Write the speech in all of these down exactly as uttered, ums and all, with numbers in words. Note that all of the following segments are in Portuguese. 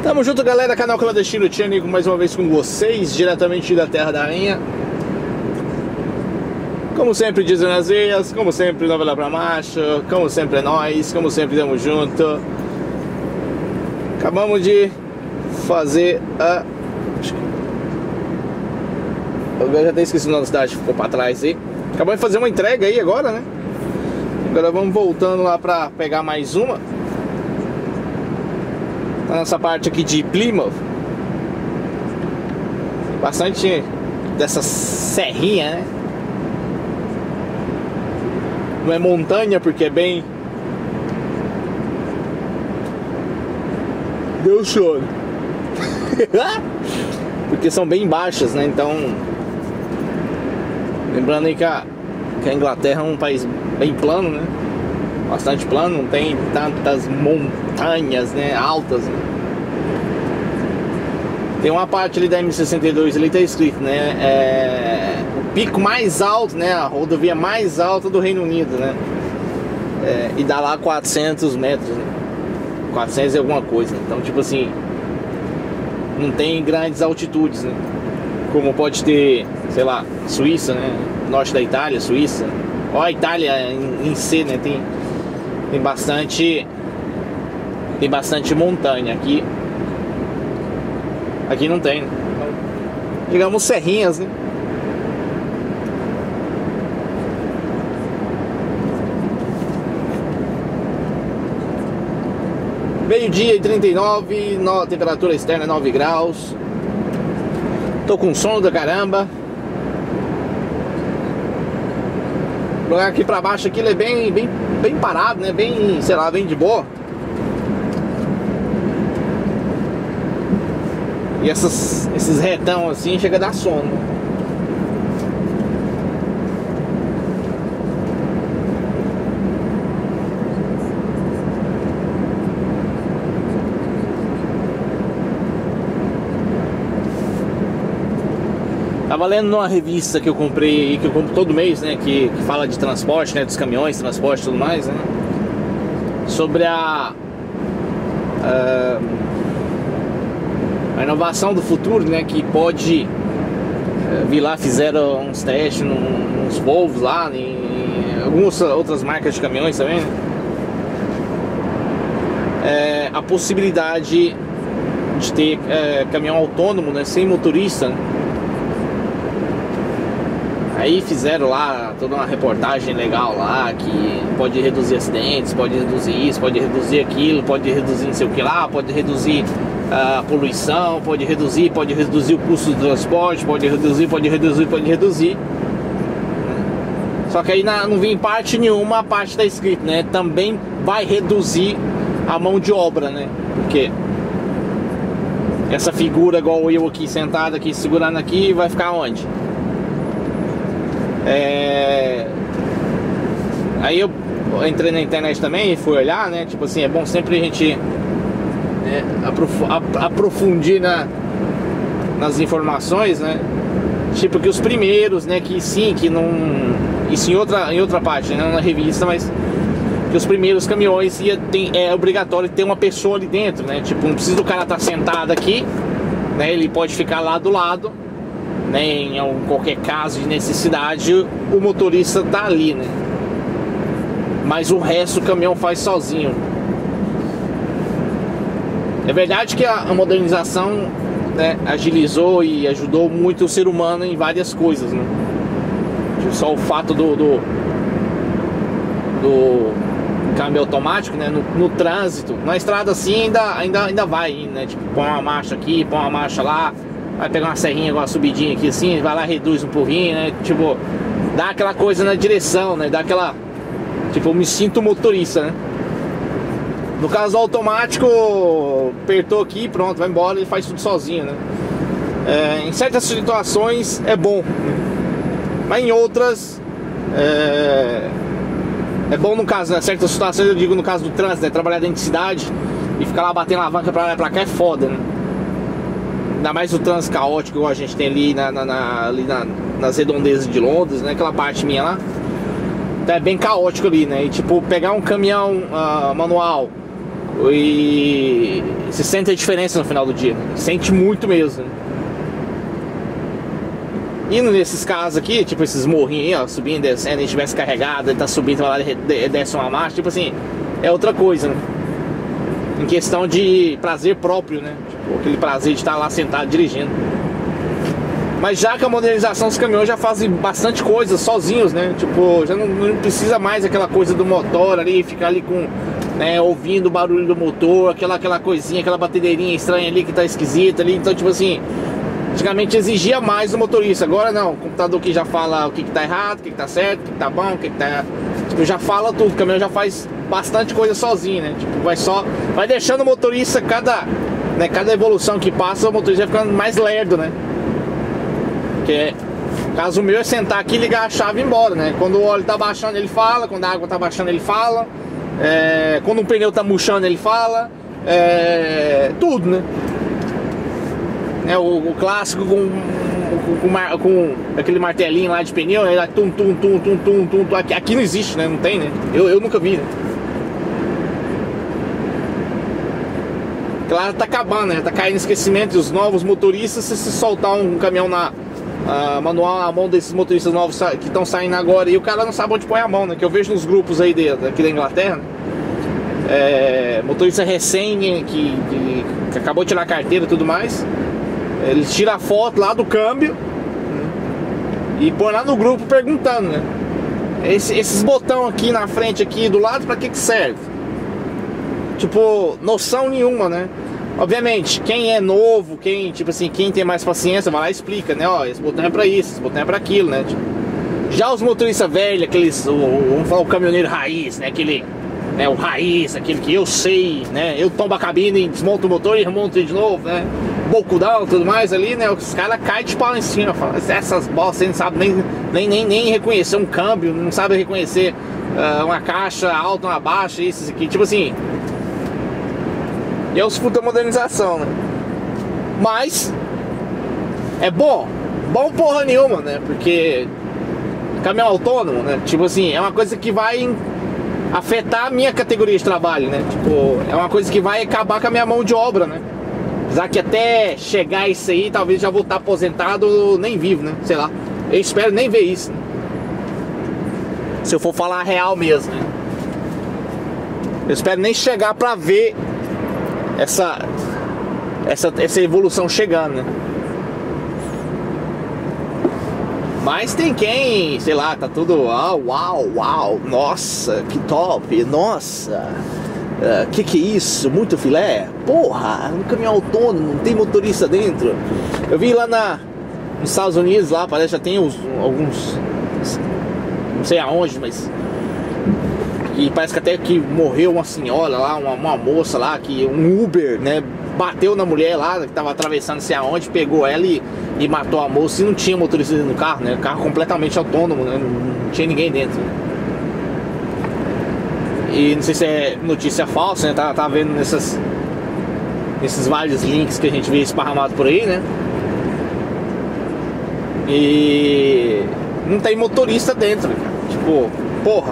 Tamo junto, galera, canal Clandestino Tianico, mais uma vez com vocês, diretamente da Terra da Rainha. Como sempre, dizem as veias, como sempre, novela pra marcha, como sempre é nós, como sempre tamo junto. Acabamos de fazer a... Eu já até esqueci o nome da cidade, ficou pra trás aí. Acabamos de fazer uma entrega aí agora, né? Agora vamos voltando lá pra pegar mais uma. Tá nessa parte aqui de Plymouth. Bastante dessa serrinha, né? Não é montanha porque é bem... Deu choro. Porque são bem baixas, né? Então... Lembrando aí que a, que a Inglaterra é um país bem plano, né? Bastante plano, não tem tantas montanhas, né, altas, né? Tem uma parte ali da M sessenta e dois, ali tá escrito, né, é, o pico mais alto, né, a rodovia mais alta do Reino Unido, né, é, e dá lá quatrocentos metros, né? quatrocentos e alguma coisa. Então, tipo assim, não tem grandes altitudes, né, como pode ter, sei lá, Suíça, né, norte da Itália, Suíça, ó, a Itália em, em si, né, tem Tem bastante Tem bastante montanha aqui. Aqui não tem, né? Digamos serrinhas, né? Meio-dia e trinta e nove, no, temperatura externa nove graus. Tô com sono da caramba. Aqui pra baixo aqui ele é bem, bem, bem parado, né? Bem, sei lá, bem de boa. E essas, esses retão assim chega a dar sono. Tava lendo numa revista que eu comprei, que eu compro todo mês, né, que, que fala de transporte, né, dos caminhões, transporte e tudo mais, né, sobre a, a a inovação do futuro, né, que pode vir lá, fizeram uns testes nos Volvos lá, em algumas outras marcas de caminhões também, né, é, a possibilidade de ter é, caminhão autônomo, né, sem motorista, né. Aí fizeram lá toda uma reportagem legal lá, que pode reduzir acidentes, pode reduzir isso, pode reduzir aquilo, pode reduzir não sei o que lá, pode reduzir a poluição, pode reduzir, pode reduzir o custo do transporte, pode reduzir, pode reduzir, pode reduzir. Só que aí não vem parte nenhuma a parte da escrita, né? Também vai reduzir a mão de obra, né? Porque essa figura igual eu aqui sentado aqui, segurando aqui, vai ficar onde? É... Aí eu entrei na internet também e fui olhar, né? Tipo assim, é bom sempre a gente né, aprof... aprofundir na... nas informações, né? Tipo que os primeiros, né? Que sim, que não... Isso em outra, em outra parte, né? Na revista, mas que os primeiros caminhões ia ter... é obrigatório ter uma pessoa ali dentro, né? Tipo, não precisa do cara estar sentado aqui, né? Ele pode ficar lá do lado, né, em qualquer caso de necessidade, o motorista tá ali, né? Mas o resto o caminhão faz sozinho. É verdade que a, a modernização, né, agilizou e ajudou muito o ser humano em várias coisas, né? Só o fato do, do, do câmbio automático, né, no, no trânsito, na estrada assim ainda, ainda, ainda vai, né? Tipo, põe uma marcha aqui, põe uma marcha lá, vai pegar uma serrinha, uma subidinha aqui assim, vai lá, reduz um pouquinho, né? Tipo, dá aquela coisa na direção, né? Dá aquela... Tipo, eu me sinto motorista, né? No caso do automático, apertou aqui, pronto, vai embora, ele faz tudo sozinho, né? É, em certas situações é bom, mas em outras é, é bom no caso, né? Certas situações, eu digo no caso do trânsito, né? Trabalhar dentro de cidade e ficar lá batendo alavanca pra lá e pra cá é foda, né? Ainda mais o trânsito caótico que a gente tem ali, na, na, na, ali na, nas redondezas de Londres, né? Aquela parte minha lá. Então é bem caótico ali, né? E tipo, pegar um caminhão uh, manual E se sente a diferença no final do dia, né? Sente muito mesmo, né? Indo nesses casos aqui, tipo esses morrinhos aí, ó, subindo, descendo, a gente tivesse carregado, ele tá subindo, vai lá e desce uma marcha, tipo assim, é outra coisa, né? Em questão de prazer próprio, né? Tipo, aquele prazer de estar lá sentado dirigindo. Mas já que a modernização dos caminhões já fazem bastante coisa sozinhos, né? Tipo, já não, não precisa mais aquela coisa do motor ali, ficar ali com, né, ouvindo o barulho do motor, aquela, aquela coisinha, aquela batedeirinha estranha ali que tá esquisita ali. Então, tipo assim, antigamente exigia mais do motorista. Agora não, o computador que já fala o que que tá errado, o que que tá certo, o que que tá bom, o que que tá... Tipo, já fala tudo, o caminhão já faz bastante coisa sozinho, né? Tipo, vai só... Vai deixando o motorista, cada, né, cada evolução que passa, o motorista vai ficando mais lerdo, né? Porque, caso o meu é sentar aqui e ligar a chave e ir embora, né? Quando o óleo tá baixando, ele fala. Quando a água tá baixando, ele fala. É, quando um pneu tá murchando, ele fala. É, tudo, né? É, o, o clássico com, com, com, com aquele martelinho lá de pneu, né? Tum, tum, tum, tum, tum, tum, tum. Aqui, aqui não existe, né? Não tem, né? Eu, eu nunca vi, né? Claro, tá acabando, né? Tá caindo esquecimento. E os novos motoristas, se, se soltar um caminhão na... Uh, manual na mão desses motoristas novos que estão saindo agora, e o cara não sabe onde põe a mão, né? Que eu vejo nos grupos aí de, aqui da Inglaterra, né? É, motorista recém que, que, que acabou de tirar a carteira e tudo mais, ele tira a foto lá do câmbio, né? E põe lá no grupo perguntando, né? Esse, esses botão aqui na frente, aqui do lado, pra que que serve? Tipo, noção nenhuma, né? Obviamente, quem é novo, quem, tipo assim, quem tem mais paciência, vai lá e explica, né? Ó, esse botão é pra isso, esse botão é pra aquilo, né? Tipo, já os motoristas velhos, aqueles, o, o, vamos falar o caminhoneiro raiz, né? Aquele, né? O raiz, aquele que eu sei, né? Eu tombo a cabine, desmonto o motor e remonto de novo, né? Bocudão e tudo mais ali, né? Os caras caem de pau em cima, falam, essas bostas, não sabem nem, nem, nem, nem reconhecer um câmbio, não sabem reconhecer uh, uma caixa alta, uma baixa, isso aqui, tipo assim... E é os frutos da modernização, né? Mas é bom, bom porra nenhuma, né? Porque caminhão autônomo, né? Tipo assim, é uma coisa que vai afetar a minha categoria de trabalho, né? Tipo, é uma coisa que vai acabar com a minha mão de obra, né? Apesar que até chegar isso aí, talvez já vou estar aposentado nem vivo, né? Sei lá. Eu espero nem ver isso, né? Se eu for falar a real mesmo, né? Eu espero nem chegar pra ver Essa, essa, essa evolução chegando, né? Mas tem quem, sei lá, tá tudo ah, uau, uau, nossa, que top, nossa, uh, que que é isso, muito filé, porra, um caminhão autônomo, não tem motorista dentro. Eu vi lá na, nos Estados Unidos, lá parece já tem uns, alguns, não sei aonde, mas... E parece que até que morreu uma senhora lá, uma, uma moça lá, que um Uber, né, bateu na mulher lá, que tava atravessando sei aonde, pegou ela e, e matou a moça, e não tinha motorista no carro, né, o carro completamente autônomo, né, não, não tinha ninguém dentro, né? E não sei se é notícia falsa, né, tá, tá vendo nessas, nesses vários links que a gente vê esparramado por aí, né, e não tem motorista dentro, cara. Tipo, porra.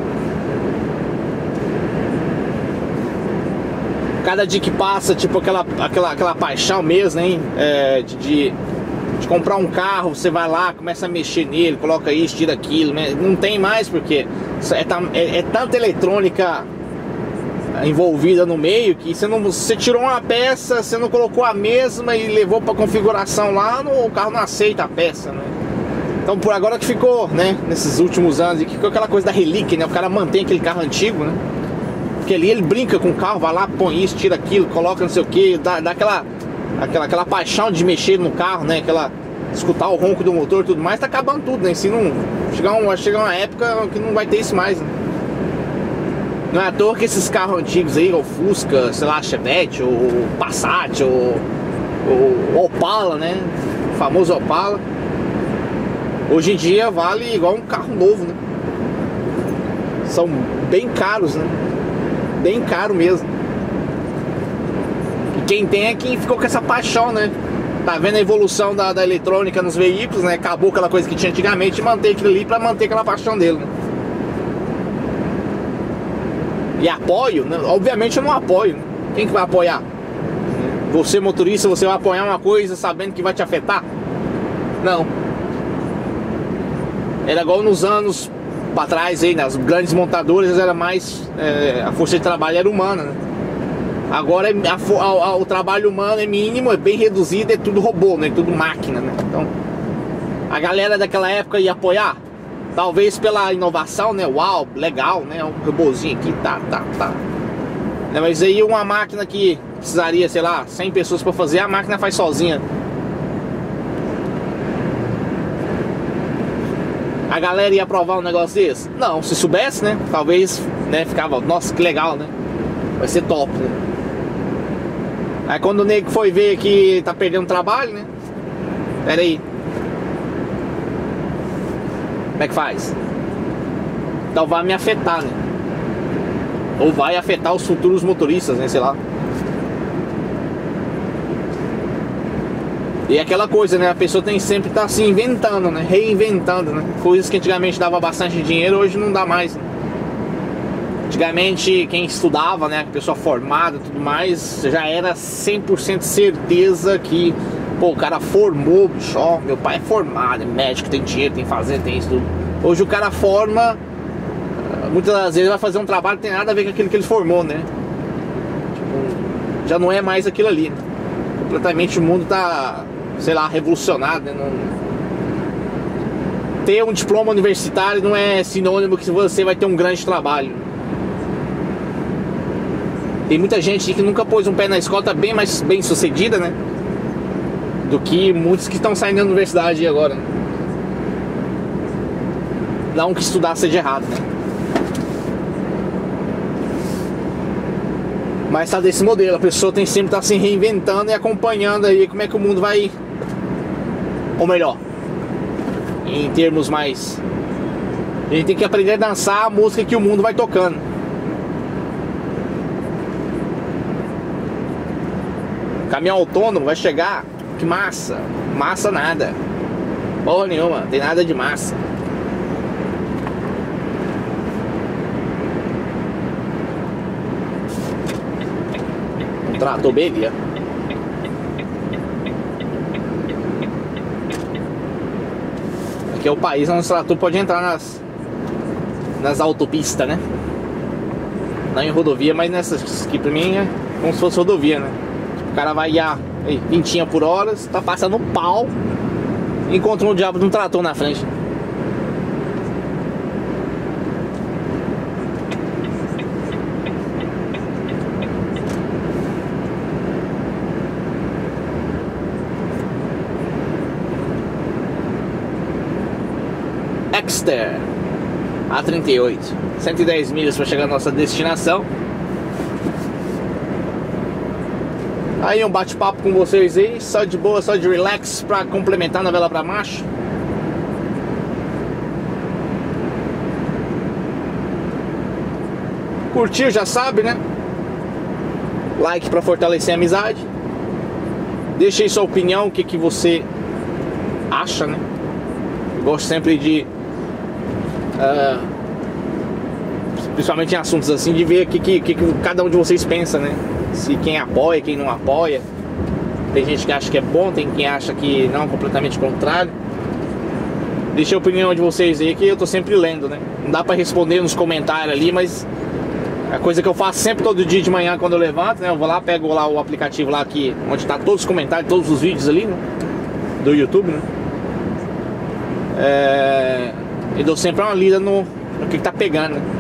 Cada dia que passa, tipo, aquela, aquela, aquela paixão mesmo, hein? É, de, de, de comprar um carro, você vai lá, começa a mexer nele, coloca isso, tira aquilo, né? Não tem mais, porque é, é, é tanta eletrônica envolvida no meio que você, não, você tirou uma peça, você não colocou a mesma e levou para configuração lá, no, o carro não aceita a peça, né? Então por agora que ficou, né? Nesses últimos anos, que ficou aquela coisa da relíquia, né? O cara mantém aquele carro antigo, né? Porque ali ele brinca com o carro, vai lá, põe isso, tira aquilo, coloca não sei o que, dá, dá aquela, aquela, aquela paixão de mexer no carro, né? Aquela, escutar o ronco do motor e tudo mais, tá acabando tudo, né? Se não chegar, um, chegar uma época que não vai ter isso mais, né? Não é à toa que esses carros antigos aí, o Fusca, sei lá, Chevette, o Passat, o, o Opala, né? O famoso Opala. Hoje em dia vale igual um carro novo, né? São bem caros, né? Bem caro mesmo. E quem tem é quem ficou com essa paixão, né? Tá vendo a evolução da, da eletrônica nos veículos, né? Acabou aquela coisa que tinha antigamente e mantém aquilo ali pra manter aquela paixão dele, né? e apoio, né? Obviamente eu não apoio, né? Quem que vai apoiar? Você motorista, você vai apoiar uma coisa sabendo que vai te afetar? Não. Era igual nos anos para trás aí, nas grandes montadoras era mais, é, a força de trabalho era humana, né? Agora a, a, a, o trabalho humano é mínimo, é bem reduzido, é tudo robô, né? Tudo máquina, né? Então a galera daquela época ia apoiar, talvez pela inovação, né? Uau, legal, né? Um robôzinho aqui, tá, tá, tá. Mas aí uma máquina que precisaria, sei lá, cem pessoas para fazer, a máquina faz sozinha. A galera ia aprovar um negócio desse? Não, se soubesse, né? Talvez, né, ficava, nossa, que legal, né? Vai ser top, né? Aí quando o nego foi ver que tá perdendo trabalho, né? Pera aí. Como é que faz? Então vai me afetar, né? Ou vai afetar os futuros motoristas, né? Sei lá. E aquela coisa, né? A pessoa tem sempre que estar tá se inventando, né? Reinventando, né? Coisas que antigamente dava bastante dinheiro, hoje não dá mais, né? Antigamente, quem estudava, né? A pessoa formada e tudo mais, já era cem por cento certeza que, pô, o cara formou, bicho, ó, meu pai é formado, é médico, tem dinheiro, tem fazer, tem isso tudo. Hoje o cara forma, muitas das vezes vai fazer um trabalho que tem nada a ver com aquilo que ele formou, né? Tipo, já não é mais aquilo ali, né? Completamente o mundo tá, sei lá, revolucionado, né? Não... Ter um diploma universitário não é sinônimo que você vai ter um grande trabalho. Tem muita gente que nunca pôs um pé na escola, tá bem mais bem sucedida, né? Do que muitos que estão saindo da universidade agora, né? Não que estudar seja errado, né? Mas tá desse modelo, a pessoa tem sempre que estar se reinventando e acompanhando aí como é que o mundo vai... Ou melhor, em termos mais... A gente tem que aprender a dançar a música que o mundo vai tocando. Caminhão autônomo vai chegar, que massa. Massa nada. Porra nenhuma, não tem nada de massa. Um trator belha. Aqui é o país onde o trator pode entrar nas Nas autopistas, né? Não em rodovia, mas nessas aqui pra mim é como se fosse rodovia, né? O cara vai a vinte por hora, tá passando um pau, encontrou um diabo de um trator na frente. Exter A trinta e oito, cento e dez milhas para chegar à nossa destinação. Aí um bate-papo com vocês aí, só de boa, só de relax, pra complementar a novela pra marcha. Curtiu, já sabe, né? Like pra fortalecer a amizade. Deixa aí sua opinião, o que, que você acha, né? Eu gosto sempre de uh, principalmente em assuntos assim, de ver o que, que, que cada um de vocês pensa, né? Se quem apoia, quem não apoia. Tem gente que acha que é bom, tem quem acha que não, completamente contrário. Deixa a opinião de vocês aí que eu tô sempre lendo, né? Não dá pra responder nos comentários ali, mas a coisa que eu faço sempre todo dia de manhã quando eu levanto, né? Eu vou lá, pego lá o aplicativo lá aqui, onde tá todos os comentários, todos os vídeos ali, né? Do YouTube, né? É... E dou sempre uma lida no, no que, que tá pegando, né?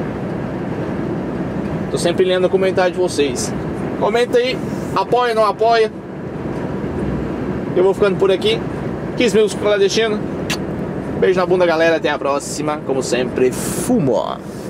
Tô sempre lendo o comentário de vocês. Comenta aí, apoia, não apoia. Eu vou ficando por aqui. quinze minutos clandestino. Beijo na bunda, galera. Até a próxima. Como sempre, fumo.